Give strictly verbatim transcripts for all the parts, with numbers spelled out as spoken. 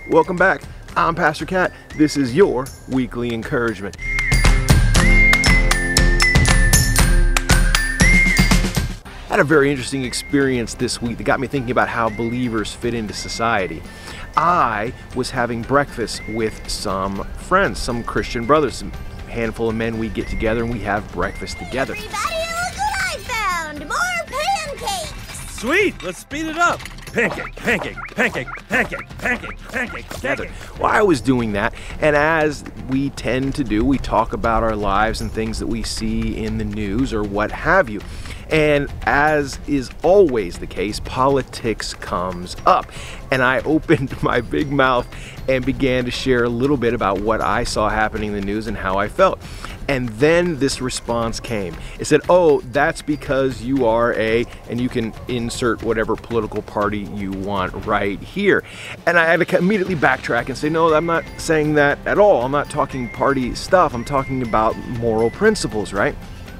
Welcome back. I'm Pastor Cat. This is your weekly encouragement. I had a very interesting experience this week that got me thinking about how believers fit into society. I was having breakfast with some friends, some Christian brothers, a handful of men. We get together and we have breakfast together. Everybody, look what I found! More pancakes! Sweet, let's speed it up. Pancake, pancake, pancake, pancake, pancake, pancake, pancake. Well, I was doing that, and as we tend to do, we talk about our lives and things that we see in the news or what have you. And as is always the case, politics comes up. And I opened my big mouth and began to share a little bit about what I saw happening in the news and how I felt. And then this response came. It said, oh, that's because you are a, and you can insert whatever political party you want right here. And I had to immediately backtrack and say, no, I'm not saying that at all. I'm not talking party stuff. I'm talking about moral principles, right?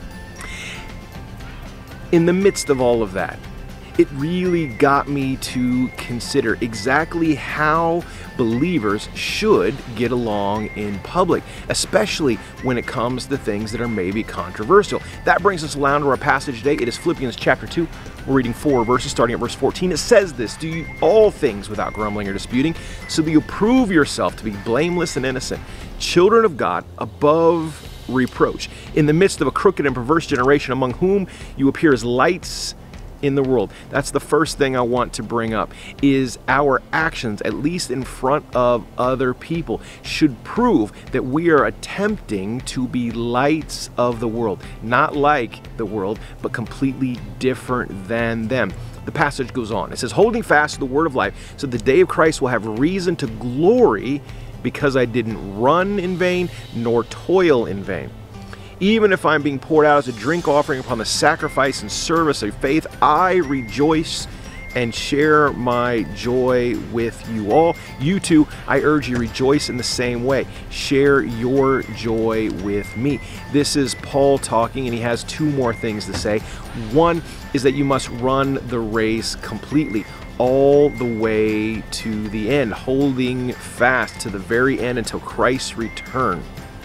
In the midst of all of that, it really got me to consider exactly how believers should get along in public, especially when it comes to things that are maybe controversial. That brings us around to our passage today. It is Philippians chapter two. We're reading four verses, starting at verse fourteen. It says this, do all things without grumbling or disputing, so that you prove yourself to be blameless and innocent, children of God, above reproach, in the midst of a crooked and perverse generation, among whom you appear as lights in the world. That's the first thing I want to bring up, is our actions, at least in front of other people, should prove that we are attempting to be lights of the world, not like the world, but completely different than them. The passage goes on. It says, holding fast to the word of life, so the day of Christ will have reason to glory, because I didn't run in vain, nor toil in vain. Even if I'm being poured out as a drink offering upon the sacrifice and service of faith, I rejoice and share my joy with you all. You too, I urge you, rejoice in the same way. Share your joy with me. This is Paul talking, and he has two more things to say. One is that you must run the race completely, all the way to the end, holding fast to the very end until Christ's return,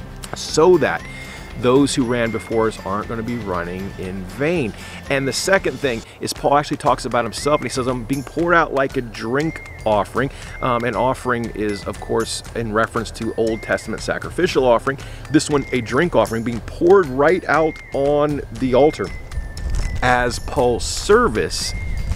so that those who ran before us aren't going to be running in vain. And the second thing is Paul actually talks about himself, and he says, I'm being poured out like a drink offering. Um, an offering is, of course, in reference to Old Testament sacrificial offering. This one, a drink offering, being poured right out on the altar as Paul's service.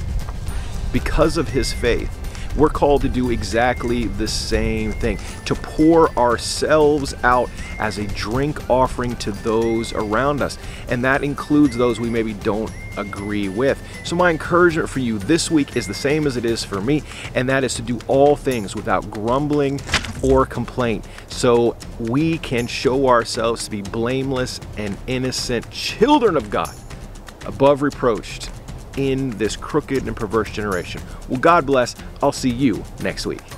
Because of his faith, we're called to do exactly the same thing, to pour ourselves out as a drink offering to those around us. And that includes those we maybe don't agree with. So my encouragement for you this week is the same as it is for me, and that is to do all things without grumbling or complaint, so we can show ourselves to be blameless and innocent children of God, above reproached in this crooked and perverse generation. Well, God bless. I'll see you next week.